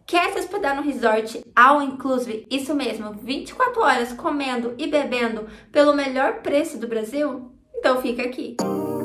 Quer se hospedar no resort all inclusive? Isso mesmo, 24 horas comendo e bebendo pelo melhor preço do Brasil? Então fica aqui.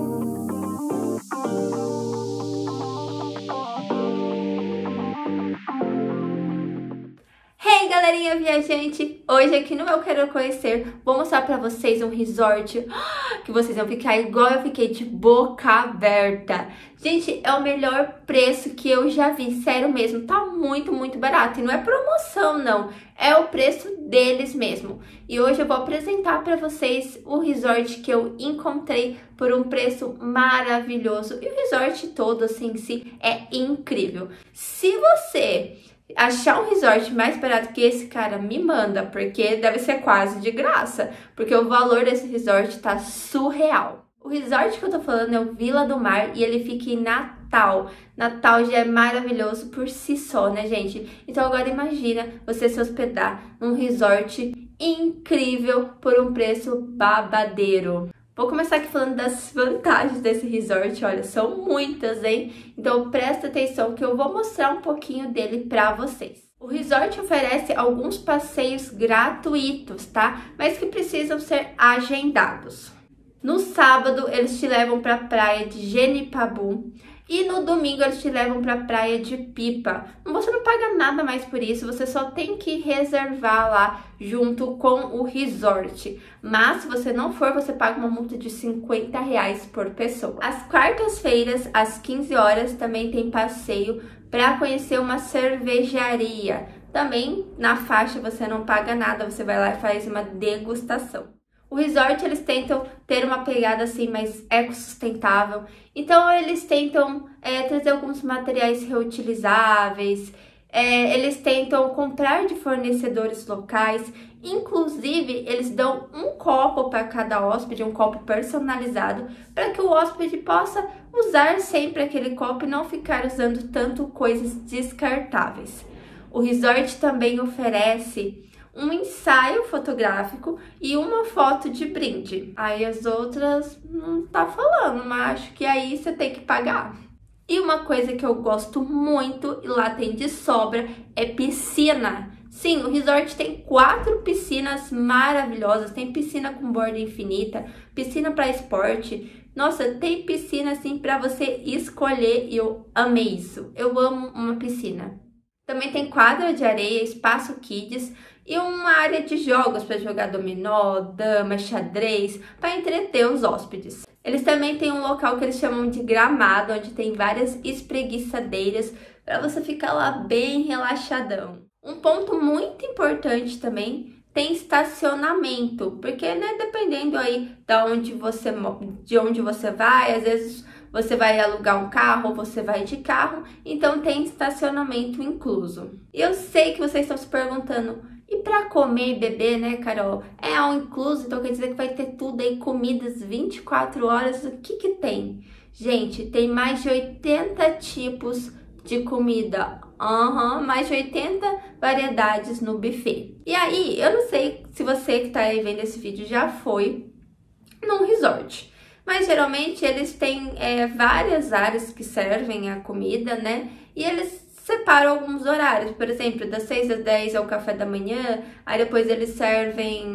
Hey galerinha viajante! Hoje aqui no Eu Quero Conhecer vou mostrar pra vocês um resort que vocês vão ficar igual eu fiquei, de boca aberta. Gente, é o melhor preço que eu já vi, sério mesmo, tá muito barato. E não é promoção não, é o preço deles mesmo. E hoje eu vou apresentar pra vocês o resort que eu encontrei por um preço maravilhoso. E o resort todo assim em si é incrível. Se você achar um resort mais barato que esse, cara, me manda, porque deve ser quase de graça, porque o valor desse resort tá surreal. O resort que eu tô falando é o Vila do Mar e ele fica em Natal. Natal já é maravilhoso por si só, né, gente? Então agora imagina você se hospedar num resort incrível por um preço babadeiro. Vou começar aqui falando das vantagens desse resort, olha, são muitas, hein? Então presta atenção que eu vou mostrar um pouquinho dele pra vocês. O resort oferece alguns passeios gratuitos, tá? Mas que precisam ser agendados. No sábado, eles te levam pra praia de Genipabu. E no domingo eles te levam para a praia de Pipa. Você não paga nada mais por isso, você só tem que reservar lá junto com o resort. Mas se você não for, você paga uma multa de R$50 por pessoa. Às quartas-feiras, às 15 horas, também tem passeio para conhecer uma cervejaria. Também na faixa você não paga nada, você vai lá e faz uma degustação. O resort, eles tentam ter uma pegada assim mais ecossustentável, então eles tentam trazer alguns materiais reutilizáveis, eles tentam comprar de fornecedores locais, inclusive eles dão um copo para cada hóspede, um copo personalizado, para que o hóspede possa usar sempre aquele copo e não ficar usando tanto coisas descartáveis. O resort também oferece um ensaio fotográfico e uma foto de brinde. Aí as outras não tá falando, mas acho que aí você tem que pagar. E uma coisa que eu gosto muito, e lá tem de sobra, é piscina. Sim, o resort tem 4 piscinas maravilhosas. Tem piscina com borda infinita, piscina para esporte. Nossa, tem piscina assim para você escolher e eu amei isso. Eu amo uma piscina. Também tem quadra de areia, espaço kids e uma área de jogos para jogar dominó, dama, xadrez, para entreter os hóspedes. Eles também têm um local que eles chamam de gramado, onde tem várias espreguiçadeiras para você ficar lá bem relaxadão. Um ponto muito importante também, tem estacionamento, porque, né, dependendo aí de onde você vai, às vezes você vai alugar um carro ou você vai de carro, então tem estacionamento incluso. E eu sei que vocês estão se perguntando, e para comer e beber, né, Carol? É all incluso, então quer dizer que vai ter tudo aí, comidas 24 horas, o que que tem? Gente, tem mais de 80 tipos de comida, mais de 80 variedades no buffet. E aí, eu não sei se você que tá aí vendo esse vídeo já foi num resort, mas geralmente eles têm várias áreas que servem a comida, né? E eles separam alguns horários, por exemplo, das 6 às 10 é o café da manhã, aí depois eles servem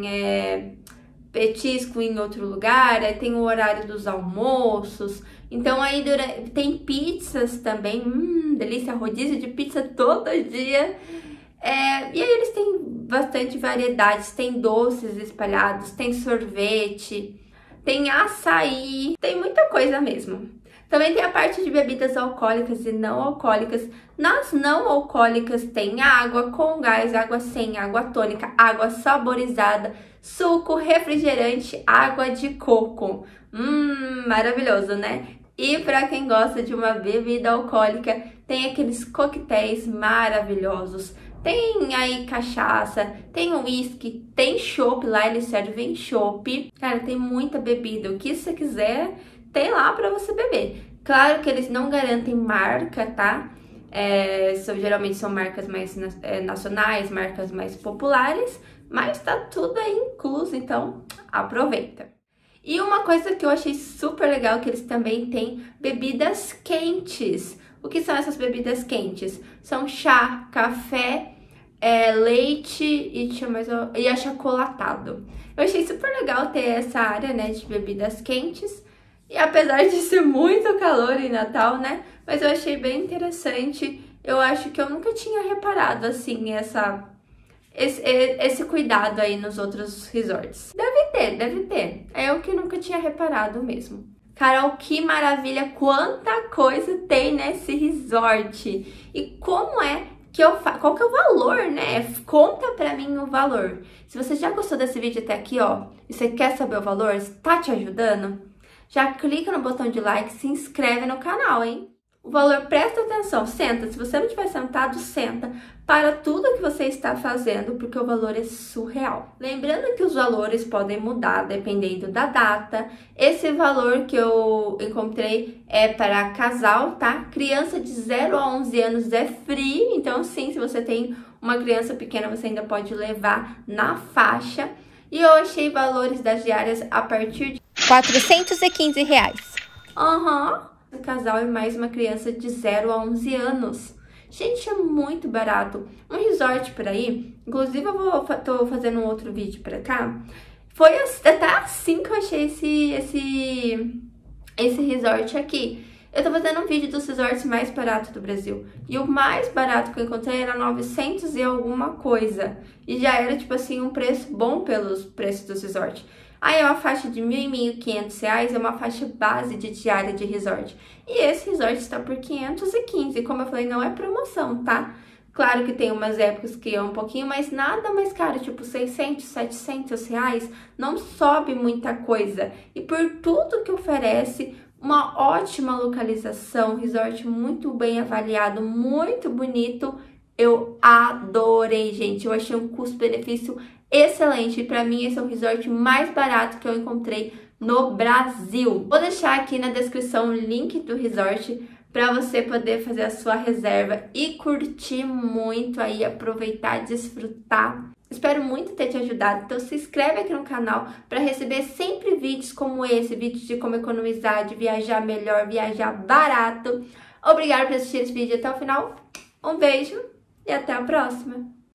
petisco em outro lugar, aí tem o horário dos almoços, então aí tem pizzas também, delícia, rodízio de pizza todo dia, e aí eles têm bastante variedades, tem doces espalhados, tem sorvete, tem açaí, tem muita coisa mesmo. Também tem a parte de bebidas alcoólicas e não alcoólicas. Nas não alcoólicas tem água com gás, água sem, água tônica, água saborizada, suco, refrigerante, água de coco. Maravilhoso, né? E para quem gosta de uma bebida alcoólica, tem aqueles coquetéis maravilhosos. Tem aí cachaça, tem uísque, tem chopp, lá eles servem chopp. Cara, tem muita bebida, o que você quiser tem lá para você beber. Claro que eles não garantem marca, tá? Geralmente são marcas mais nacionais, marcas mais populares, mas tá tudo aí incluso, então aproveita. E uma coisa que eu achei super legal, que eles também têm bebidas quentes. O que são essas bebidas quentes? São chá, café, leite e, e achocolatado. Eu achei super legal ter essa área, né, de bebidas quentes. E apesar de ser muito calor em Natal, né, mas eu achei bem interessante. Eu acho que eu nunca tinha reparado, assim, esse cuidado aí nos outros resorts. Deve ter. É o que eu nunca tinha reparado mesmo. Carol, que maravilha, quanta coisa tem nesse resort. E como é que qual que é o valor, né? Conta pra mim o valor. Se você já gostou desse vídeo até aqui, ó, e você quer saber o valor, está te ajudando? Já clica no botão de like, se inscreve no canal, hein? O valor, presta atenção, senta. Se você não estiver sentado, senta. Para tudo que você está fazendo, porque o valor é surreal. Lembrando que os valores podem mudar dependendo da data. Esse valor que eu encontrei é para casal, tá? Criança de 0 a 11 anos é free. Então, sim, se você tem uma criança pequena, você ainda pode levar na faixa. E eu achei valores das diárias a partir de R$415. Um casal e mais uma criança de 0 a 11 anos. Gente, é muito barato. Um resort por aí, inclusive tô fazendo um outro vídeo pra cá. Foi até assim que eu achei esse resort aqui. Eu tô fazendo um vídeo dos resorts mais baratos do Brasil. E o mais barato que eu encontrei era 900 e alguma coisa. E já era, tipo assim, um preço bom pelos preços dos resorts. Aí é uma faixa de R$1.000 e R$1.500, é uma faixa base de diária de resort. E esse resort está por 515, como eu falei, não é promoção, tá? Claro que tem umas épocas que é um pouquinho, mas nada mais caro, tipo 600, 700 reais, não sobe muita coisa. E por tudo que oferece, uma ótima localização, resort muito bem avaliado, muito bonito, eu adorei, gente. Eu achei um custo-benefício excelente. Para mim, esse é o resort mais barato que eu encontrei no Brasil. Vou deixar aqui na descrição o link do resort para você poder fazer a sua reserva e curtir muito aí, aproveitar, desfrutar. Espero muito ter te ajudado, então se inscreve aqui no canal para receber sempre vídeos como esse, vídeos de como economizar, de viajar melhor, viajar barato. Obrigada por assistir esse vídeo até o final, um beijo e até a próxima!